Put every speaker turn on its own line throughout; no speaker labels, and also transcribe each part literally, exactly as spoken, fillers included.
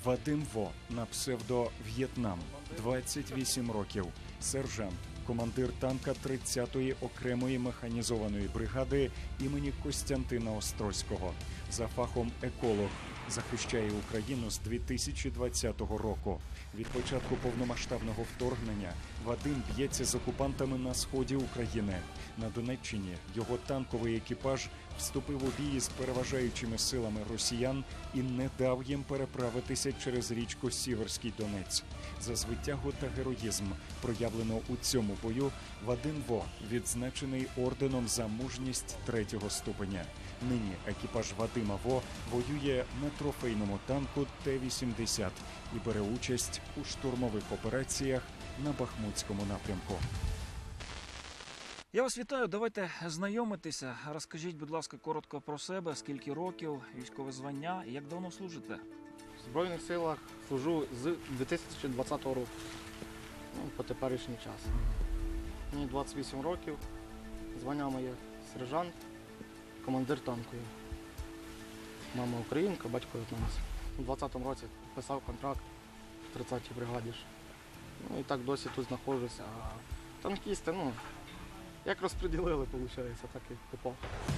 Вадим Во на псевдо В'єтнам, двадцять вісім років, сержант, командир танка тридцятої окремої механізованої бригади імені Костянтина Острозького. За фахом еколог, захищає Україну з дві тисячі двадцятого року. Від початку повномасштабного вторгнення Вадим б'ється з окупантами на сході України. На Донеччині його танковий екіпаж вступив у бій з переважаючими силами росіян і не дав їм переправитися через річку Сіверський Донець. За звитягу та героїзм, проявлено у цьому бою, Вадим Во відзначений орденом за мужність третього ступеня. Нині екіпаж Вадима Во воює на трофейному танку Т вісімдесят і бере участь у штурмових операціях на Бахмутському напрямку.
Я вас вітаю, давайте знайомитися. Розкажіть, будь ласка, коротко про себе, скільки років, військове звання і як давно служите?
В Збройних силах служу з дві тисячі двадцятого року, ну, по теперішній час. Мені двадцять вісім років, звання моє сержант, командир танку. Мама українка, батько в'єтнамець. У двадцятому році писав контракт в тридцятій бригаді. Ну і так досі тут знаходжуся. А танкісти, ну, як розподілили, виходить, так і попав.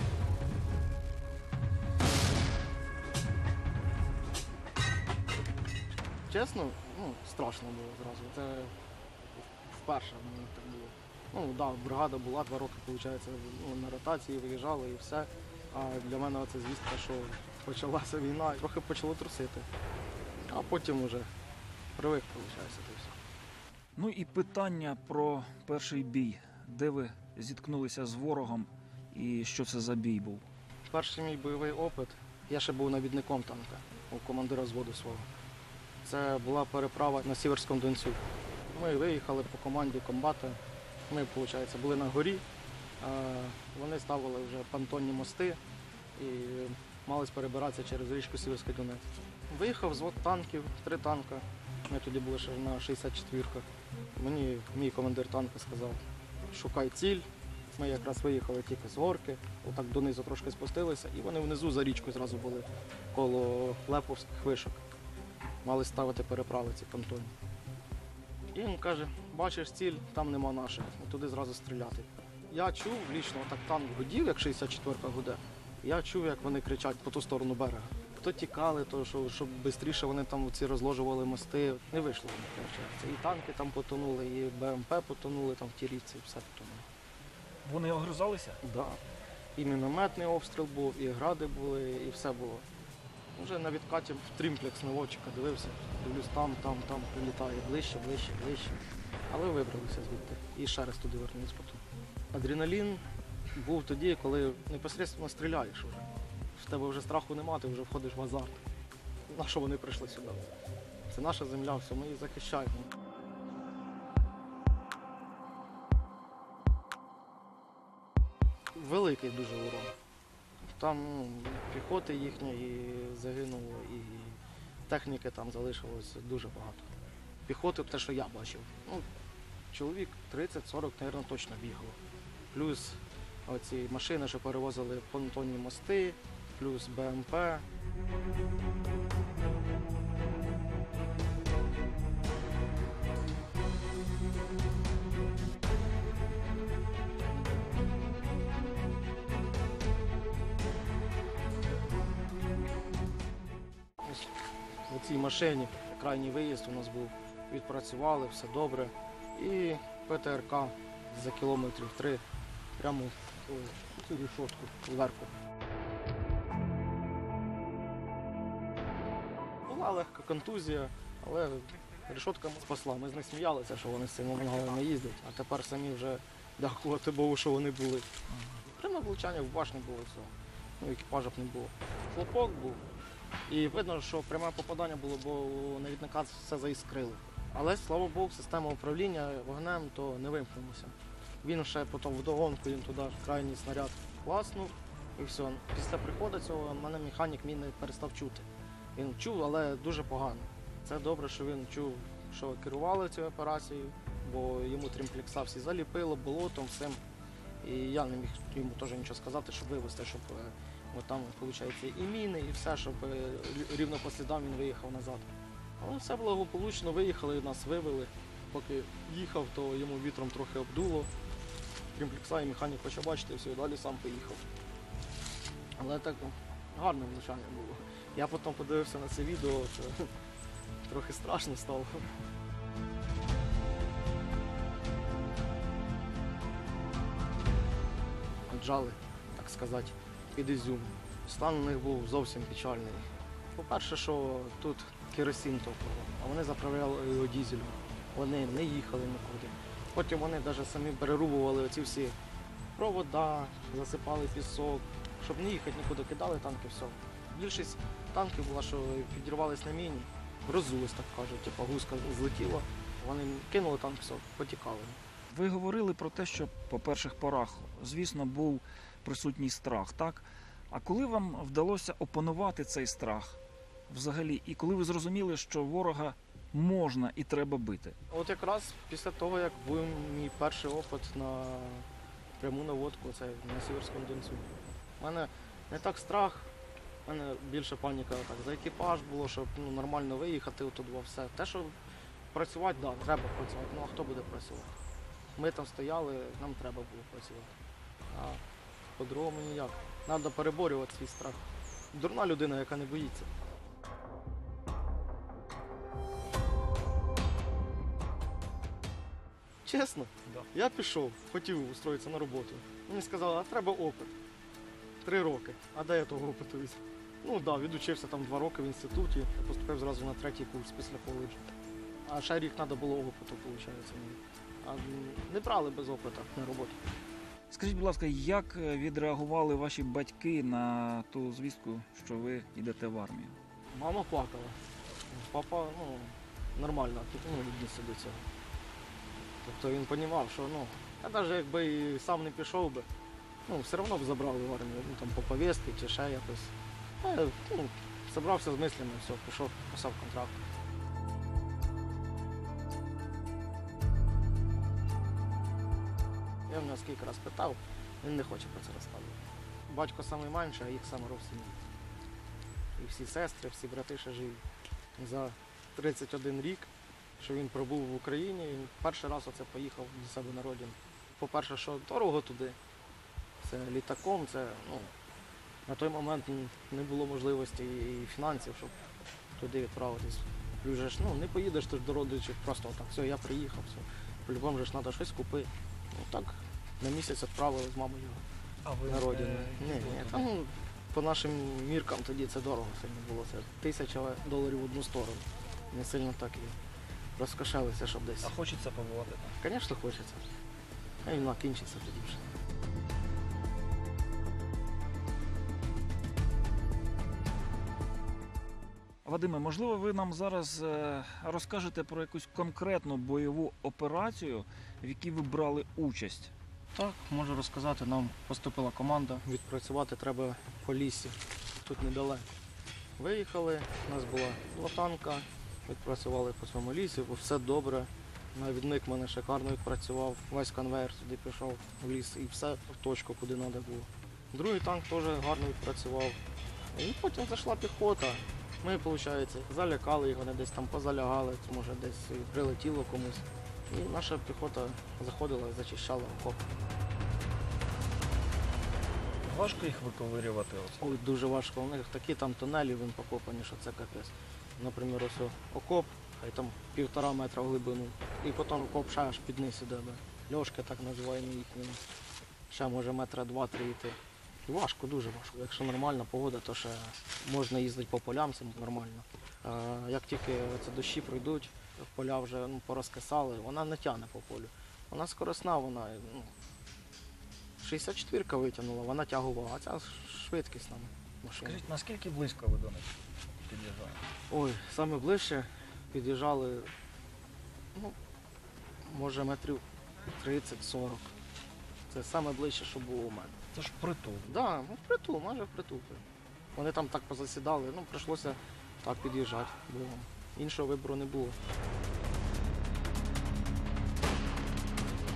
Чесно, ну, страшно було зразу. Це вперше мені так було. Ну, так, да, бригада була, два роки, виходить, ну, на ротації виїжджали і все. А для мене це звістка, що почалася війна, і трохи почало трусити. А потім вже привик, виходить, це все.
Ну і питання про перший бій. Де ви зіткнулися з ворогом і що це за бій був?
Перший мій бойовий опит, я ще був навідником танка у командира взводу свого. Це була переправа на Сіверському Донцю. Ми виїхали по команді комбата. Ми, виходить, були на горі, вони ставили вже понтонні мости і мали перебиратися через річку Сіверський Донець. Виїхав взвод танків, три танка. Ми тоді були ще на шістдесят четвірках. Мені мій командир танка сказав, шукай ціль. Ми якраз виїхали тільки з горки, отак донизу трошки спустилися, і вони внизу за річкою зразу були коло Леповських вишок. Мали ставити переправи ці понтонні. І він каже, бачиш ціль, там нема наших, туди зразу стріляти. Я чув, лічно, так танк гудів, як шістдесят четвірка гуде. Я чув, як вони кричать по ту сторону берега. То тікали, то що, щоб швидше вони там ці розложували мости. Не вийшло, виходить. І танки там потонули, і БМП потонули там в тій річці, і все потонуло.
Вони огризалися?
Так. Да. І мінометний обстріл був, і гради були, і все було. Вже на відкаті в трімплекс наводчика дивився, дивлюсь, там, там, там прилітає, ближче, ближче, ближче. Але вибралися звідти і ще раз туди вернулися потім. Адреналін був тоді, коли непосередньо стріляєш вже. В тебе вже страху нема, ти вже входиш в азарт. На що вони прийшли сюди? Це наша земля, все, ми її захищаємо. Великий дуже урон. Там ну, піхоти їхньої загинуло і техніки там залишилось дуже багато. Піхоти, те, що я бачив, ну, чоловік тридцять-сорок, мабуть, точно бігало. Плюс оці машини, що перевозили понтонні мости, плюс БМП. У цій машині крайній виїзд у нас був, відпрацювали, все добре. І ПТРК за кілометрів три прямо в цю рішотку зверху. Була легка контузія, але рішотка спасла. Ми з них сміялися, що вони з цими мангалами їздять, а тепер самі вже дякувати Богу, що вони були. Прямо влучання в башню було все, ну, екіпажа б не було. Хлопок був. І видно, що пряме попадання було, бо у навідника все заіскрило. Але, слава Богу, система управління вогнем то не вимкнулася. Він ще потім вдогонку, він туди крайній снаряд класнув і все. Після приходу цього мене механік мій не перестав чути. Він чув, але дуже погано. Це добре, що він чув, що керували цією операцією, бо йому трімплекса всі заліпило, болотом, всім. І я не міг йому теж нічого сказати, щоб вивезти, щоб от там, виходить, і міни, і все, щоб рівно по слідам він виїхав назад. Але все благополучно, виїхали, нас вивели. Поки їхав, то йому вітром трохи обдуло. Крім плікса і механік почав бачити, все, і далі сам поїхав. Але так гарне влучання було. Я потім подивився на це відео, це трохи страшно стало. Отжали, так сказати, під Ізюм. Стан у них був зовсім печальний. По-перше, що тут керосин топливо, а вони заправляли його дізелем. Вони не їхали нікуди. Потім вони навіть самі перерубували оці всі провода, засипали пісок, щоб не їхати нікуди, кидали танки, все. Більшість танків була, що підірвались на міні, роззулись, так кажуть, типу гуска злетіла, вони кинули танк, все, потікали.
Ви говорили про те, що по перших порах, звісно, був присутній страх, так? А коли вам вдалося опанувати цей страх взагалі? І коли ви зрозуміли, що ворога можна і треба бити?
От якраз після того, як був мій перший опит на пряму наводку, це на Сіверському Донцю. У мене не так страх, у мене більше паніка так, за екіпаж було, щоб ну, нормально виїхати отут во все. Те, що працювати, так, да, треба працювати, ну а хто буде працювати? Ми там стояли, нам треба було працювати. А по-другому ніяк. Треба переборювати свій страх. Дурна людина, яка не боїться. Чесно,
Да.
я пішов, хотів устроїтися на роботу. Мені сказали, а треба опит. Три роки. А де я того опиту візьму? Ну так, да, відучився там два роки в інституті, поступив зразу на третій курс після коледжу. А ще рік треба було опиту, виходить. А не брали без опиту на роботу.
Скажіть, будь ласка, як відреагували ваші батьки на ту звістку, що ви йдете в армію?
Мама плакала. Папа, ну, нормально, ну, віднісся до цього. Тобто він розумів, що, ну, я навіть якби і сам не пішов би, ну, все одно б забрали в армію, ну, там, по повістці чи ще якось. Я, ну, зібрався з мислями, все, пішов, писав контракт. Я в нього скільки раз питав, він не хоче про це розказувати. Батько найменший, а їх семеро в сім'ї. І всі сестри, всі брати ще живі. За тридцять один рік, що він пробув в Україні, він перший раз оце поїхав до себе на родину. По-перше, що дорого туди, це літаком, це, ну, на той момент не було можливості і фінансів, щоб туди відправитись. Плюс же ж, ну, не поїдеш ти ж до родичів, просто так, все, я приїхав, все. По-любому ж треба щось купити. Ну так, на місяць відправили з мамою
А ви
на родину. Ні, ні, там, ну, по нашим міркам тоді це дорого сильно було. Це тисяча доларів в одну сторону. Не сильно так і розкошелися, щоб десь.
А хочеться побувати там?
Звісно, хочеться. А війна кінчиться тоді вже.
Вадиме, можливо, ви нам зараз е, розкажете про якусь конкретну бойову операцію, в якій ви брали участь?
Так, можу розказати, нам поступила команда. Відпрацювати треба по лісі, тут недалеко. Виїхали, у нас була латанка, відпрацювали по цьому лісі, все добре. Навідник в мене шикарно відпрацював, весь конвейер туди пішов в ліс і все в точку, куди треба було. Другий танк теж гарно відпрацював. І потім зайшла піхота. Ми, виходить, залякали їх, вони десь там позалягали, може десь прилетіло комусь. І наша піхота заходила і зачищала окоп.
Важко їх виковирювати?
Ой, дуже важко. У них такі там тунелі він покопані, що це капець. Наприклад, ось окоп, хай там півтора метра в глибину. І потім окоп ще аж під низ іде. Льошки так називаємо їхні. Ще може метра два-три йти. І важко, дуже важко. Якщо нормальна погода, то ще можна їздити по полям, це нормально. А як тільки ці дощі пройдуть, поля вже ну, порозкисали, вона не тягне по полю. Вона скоросна, вона ну, шістдесят чотири витягнула, вона тягова, а ця швидкісна машина.
Скажіть, наскільки близько ви до них під'їжджали?
Ой, саме ближче під'їжджали, ну, може метрів тридцять-сорок. Це саме ближче, що було у мене.
Це ж притул.
Так, да, ну, впритул, майже впритул. Вони там так позасідали, ну, прийшлося так під'їжджати, бо іншого вибору не було.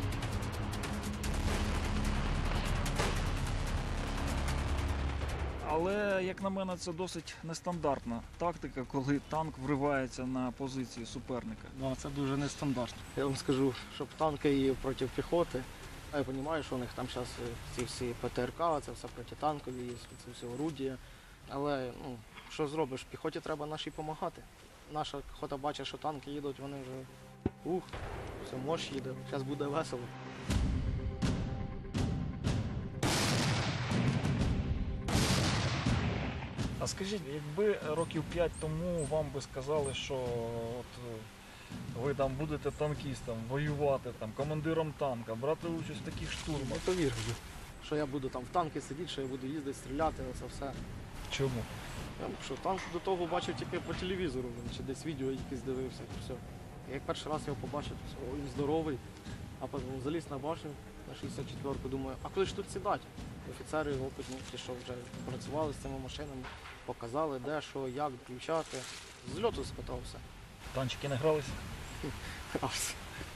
А Але, як на мене, це досить нестандартна тактика, коли танк вривається на позиції суперника.
Ну, це дуже нестандартно. Я вам скажу, щоб танки і проти піхоти. Я розумію, що у них там зараз ці всі ПТРК, це все протитанкові, є, це все орудія. Але ну, що зробиш, піхоті треба нашій допомагати. Наша піхота бачить, що танки їдуть, вони вже ух, все, мощ їде, зараз буде весело.
А скажіть, якби років п'ять тому вам би сказали, що от е, ви там будете танкістом, воювати, там, командиром танка, брати участь в таких
Не
штурмах.
повірю, що я буду там в танки сидіти, що я буду їздити, стріляти, оце все.
Чому?
Я що танк до того бачив тільки по телевізору, чи десь відео якесь дивився, і все. І як перший раз його побачив, то все, він здоровий, а потім заліз на башню на шістдесят четвірку, думаю, а коли ж тут сідати? Офіцери опитні, ті, що вже працювали з цими машинами, показали, де, що, як включати. З льоту спитався.
Танчики не гралися?
Раз.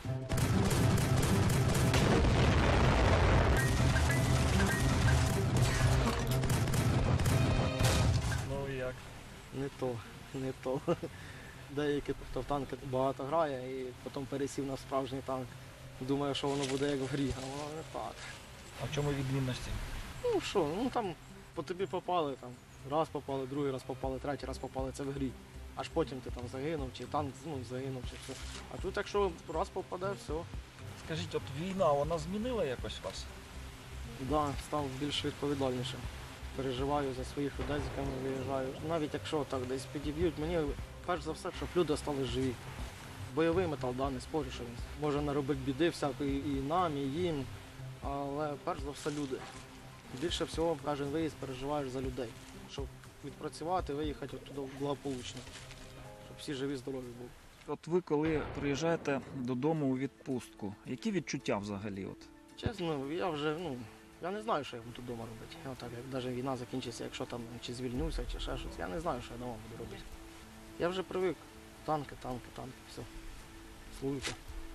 Ну і як?
Не то, не то. Деякі, хто в танки багато грає і потім пересів на справжній танк. Думає, що воно буде як в грі, а воно не так.
А в чому відмінності?
Ну що, ну там по тобі попали, там, раз попали, другий раз попали, третій раз попали, це в грі. Аж потім ти там загинув, чи танк ну, загинув, чи все. А тут, якщо раз попаде, все.
Скажіть, от війна, вона змінила якось вас?
Да, став більш відповідальнішим. Переживаю за своїх людей, з якими виїжджаю. Навіть якщо так десь підіб'ють, мені перш за все, щоб люди стали живі. Бойовий метал, да, не спорю, що він може наробити біди всякої і нам, і їм. Але перш за все люди. Більше всього кожен виїзд переживаєш за людей. Щоб відпрацювати, виїхати оттуда благополучно. Щоб всі живі, здорові були.
От ви коли приїжджаєте додому у відпустку, які відчуття взагалі? От?
Чесно, я вже, ну, я не знаю, що я буду вдома робити. Я так, як навіть війна закінчиться, якщо там чи звільнюся, чи ще щось, я не знаю, що я вдома буду робити. Я вже привик. Танки, танки, танки, все. Служба.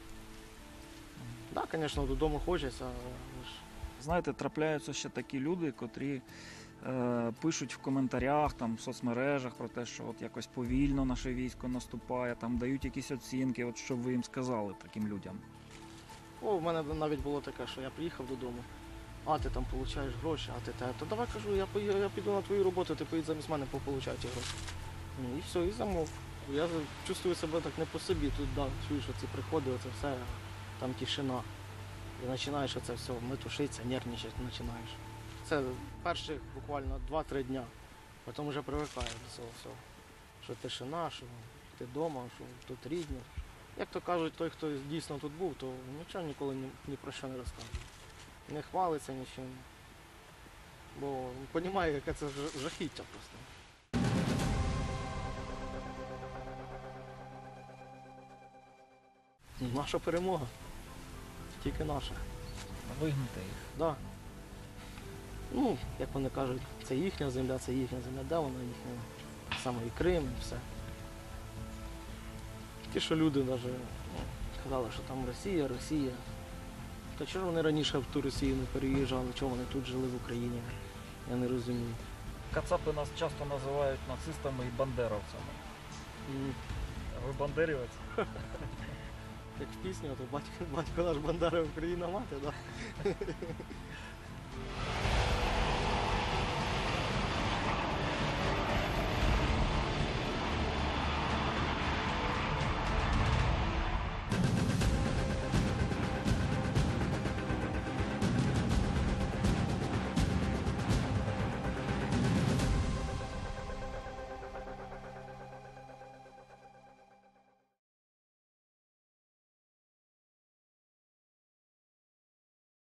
Так, да, звісно, додому хочеться, але ж
Знаєте, трапляються ще такі люди, котрі е, пишуть в коментарях, там, в соцмережах про те, що от якось повільно наше військо наступає, там дають якісь оцінки, от що ви їм сказали таким людям.
О, в мене навіть було таке, що я приїхав додому, а ти там отримуєш гроші, а ти те, то давай кажу, я, пої- я піду на твою роботу, ти поїдь замість мене пополучай ті гроші. Ну, і все, і замов. Я чувствую себе так не по собі, тут да, чуєш, оці приходи, оце все, там тишина. І починаєш оце все метушитися, нервничати починаєш. Це перших буквально два-три дня, потім вже привикаєш до цього всього. Що тишина, що ти вдома, що тут рідні. Як то кажуть, той, хто дійсно тут був, то нічого ніколи ні, ні про що не розказує. Не хвалиться нічим. Бо розуміє, яке це ж- жахіття просто. Наша перемога. Тільки наша.
Вигнати їх.
Да. Ну, як вони кажуть, це їхня земля, це їхня земля, де вона їхня. Саме і Крим, і все. Ті, що люди навіть ну, казали, що там Росія, Росія. То чого ж вони раніше в ту Росію не переїжджали, чого вони тут жили в Україні? Я не розумію.
Кацапи нас часто називають нацистами і бандеровцями.
М,
Ви бандерівець?
Як в пісні, то батько, батько наш Бандера Україна мати, да?